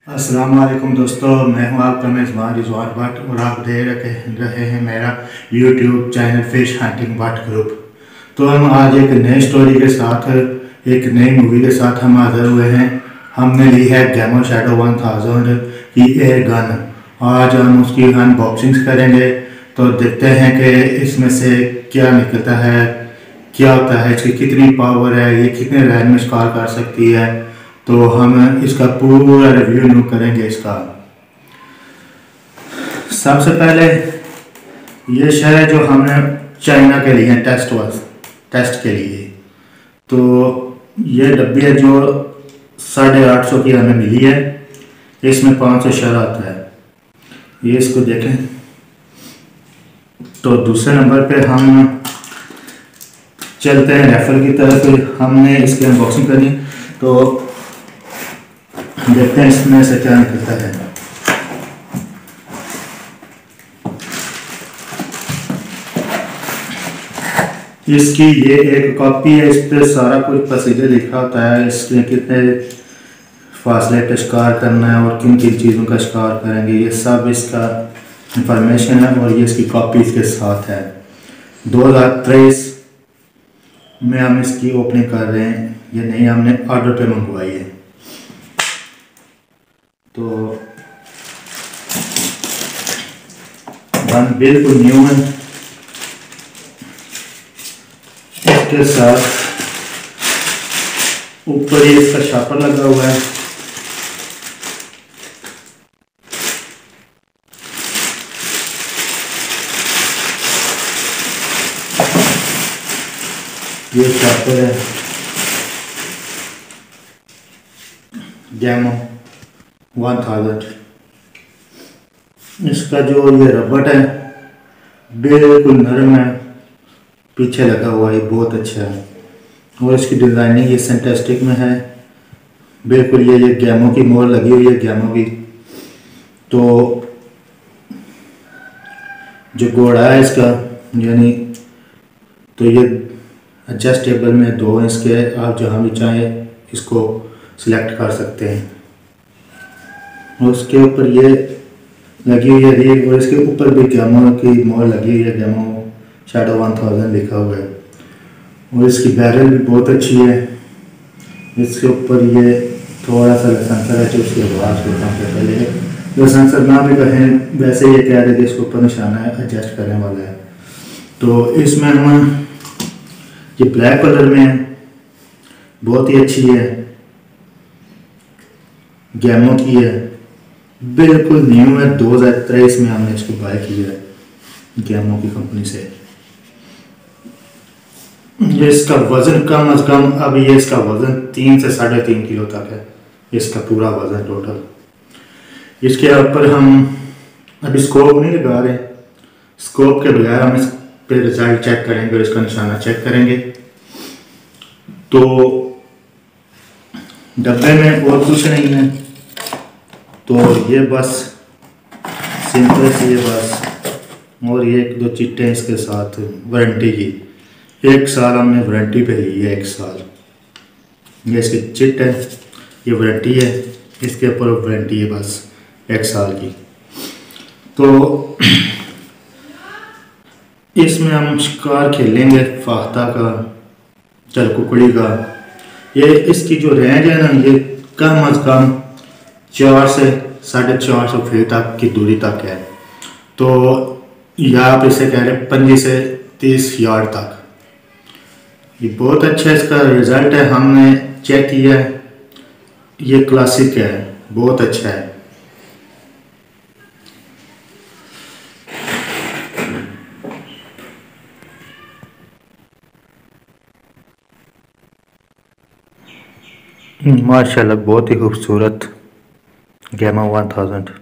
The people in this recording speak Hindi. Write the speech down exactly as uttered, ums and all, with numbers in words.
अस्सलाम वालेकुम दोस्तों, मैं हूं आपका मेज़बान रिजवान भट्ट और आप देख रहे रहे हैं मेरा YouTube channel fish hunting Bhatt group. तो हम आज एक नई स्टोरी के साथ, एक नई मूवी के साथ हम हाजिर हुए हैं। हमने ली है गैमो शैडो वन थाउजेंड की एयर गन। आज हम उसकी अनबॉक्सिंग करेंगे, तो देखते हैं कि इसमें से क्या निकलता है, क्या होता है, इसकी कितनी पावर है, ये कितने रैंज में शिकार कर सकती है। तो हम इसका पूरा रिव्यू करेंगे इसका। सबसे पहले ये शहर है जो हमने चाइना के लिए टेस्ट वास टेस्ट के लिए। तो ये डब्बी है जो साढ़े आठ सौ की हमें मिली है। इसमें पाँच सौ शहर आता है। ये इसको देखें। तो दूसरे नंबर पे हम चलते हैं रेफर की तरफ। हमने इसकी अनबॉक्सिंग करनी, तो देखते हैं इसमें से क्या निकलता है। इसकी ये एक कॉपी है, इस पर सारा कुछ प्रोसीजर लिखा होता है। इसमें कितने फासले पे शिकार करना है और किन किन चीज़ों का शिकार करेंगे, ये सब इसका इंफॉर्मेशन है। और ये इसकी कॉपी इसके साथ है। दो हज़ार तेईस में हम इसकी ओपनिंग कर रहे हैं। ये नहीं, हमने ऑर्डर पे मंगवाई है। तो गन बिल्कुल न्यू है। इसके साथ ऊपर ही इसका शापर लगा हुआ है। ये शापर है गैमो वन थाउजेंड। इसका जो ये रबट है बिल्कुल नरम है, पीछे लगा हुआ है, बहुत अच्छा है। और इसकी डिज़ाइनिंग ये सेंटेस्टिक में है बिल्कुल। ये ये गैमो की मोहर लगी हुई है, गैमो की। तो जो घोड़ा है इसका, यानी तो ये एडजस्टेबल में दो इसके, आप जहाँ भी चाहें इसको सिलेक्ट कर सकते हैं। और उसके ऊपर ये लगी हुई है रील, और इसके ऊपर भी गैमो की मोहर लगी हुई है, गैमो शैडो वन थाउजेंड लिखा हुआ है। और इसकी बैरल भी बहुत अच्छी है। इसके ऊपर ये थोड़ा सा सेंसर है जो उसकी आवाज़ को कम करता है। जो सेंसर ना भी कहें, वैसे ये कह रहे थे इसके ऊपर निशाना है, एडजस्ट करने वाला है। तो इसमें हम ये ब्लैक कलर में है, बहुत ही अच्छी है, गैमो की है, बिल्कुल न्यू है। दो हज़ार तेईस में हमने इसको बाय किया है गैमो की कंपनी से। ये इसका वज़न कम अज़ कम, अब ये इसका वज़न तीन से साढ़े तीन किलो तक है, इसका पूरा वज़न टोटल। इसके ऊपर हम अभी स्कोप नहीं लगा रहे, स्कोप के बगैर हम इस पे रिजल्ट चेक करेंगे और इसका निशाना चेक करेंगे। तो डब्बे में और कुछ नहीं है, तो ये बस सिंपल सी ये बस, और ये एक दो चिट्टे इसके साथ वारंटी की। एक साल हमने वारंटी पे ली है, एक साल। ये इसकी चिट है, ये वारंटी है, इसके ऊपर वारंटी है बस एक साल की। तो इसमें हम शिकार खेलेंगे फाख्ता का, चल कुकड़ी का। ये इसकी जो रेंज है ना, ये कम अज़ कम चार से साढ़े चार सौ फीट तक की दूरी तक है। तो या आप इसे कह रहे पंजी से तीस यार्ड तक। ये बहुत अच्छा इसका रिज़ल्ट है, हमने चेक किया है। ये क्लासिक है, बहुत अच्छा है। माशाल्लाह बहुत ही खूबसूरत गैमो वन थाउजेंड।